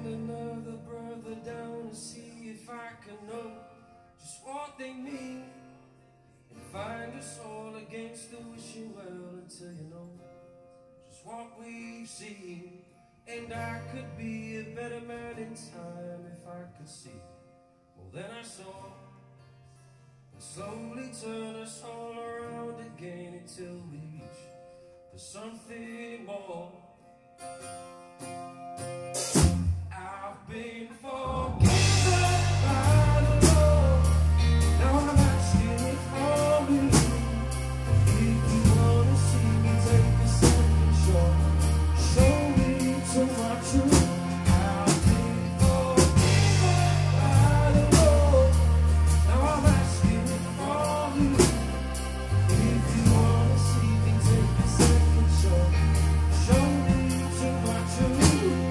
send another brother down to see if I can know just what they mean, and find us all against the wishing well until you know just what we've seen. And I could be a better man in time if I could see more than I saw, and slowly turn us all around again until we reach for something more. I've been forgiven by the Lord. Now I'm asking it from you. If you wanna see me take a second shot, show me to my truth. I've been forgiven by the Lord. Now I'm asking it from you. If you wanna see me take a second shot, show me to my truth.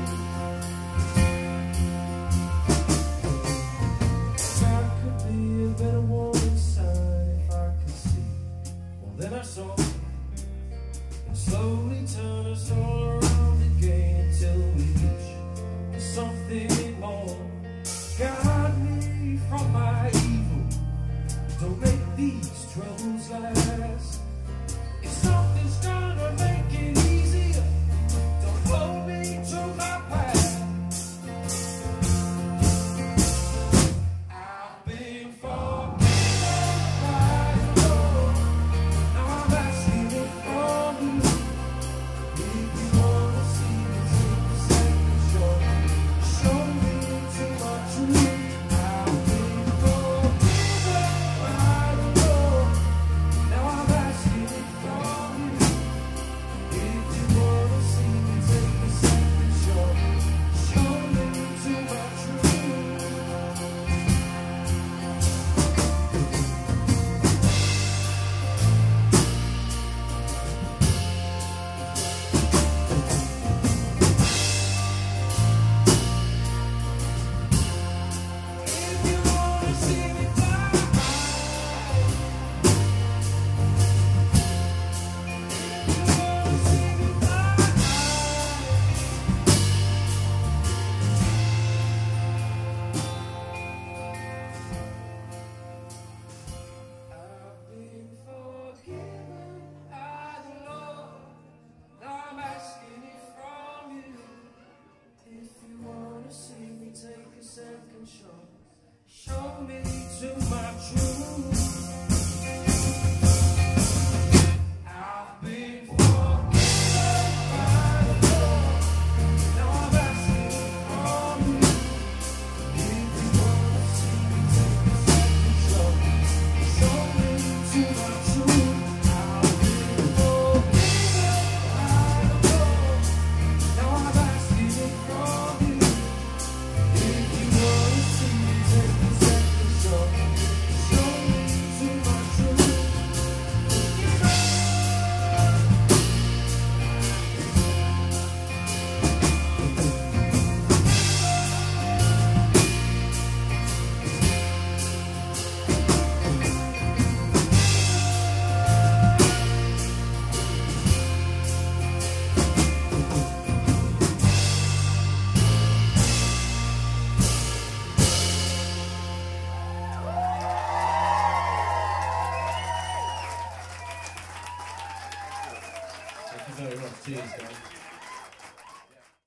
I could be a better woman inside if I could see more than I saw, and slowly turn us all around again until we reach for something more. Guide me from my evil, don't make these troubles last. If something's gonna make it easier, don't hold me to my past. I've been forgiven by the Lord. Now I'm asking it from you. If you wanna see me take a second shot, show me to my truth. I've been forgiven by the Lord. Now I'm asking it from you. If you wanna see me take a second shot, show me to my truth. If you wanna see me fly, if you wanna see me fly, I've been forgiven by the Lord. Now I'm asking it from you. If you wanna see me take a second shot, show me to my truth. I've been forgiven by the Lord. Now I'm asking it from you. If you wanna see me take a second shot, show me to my truth. I've been forgiven by the Lord. Now I'm asking it from you. If you wanna see me take a second shot, show me to my truth. Thank you very much. Cheers, guys.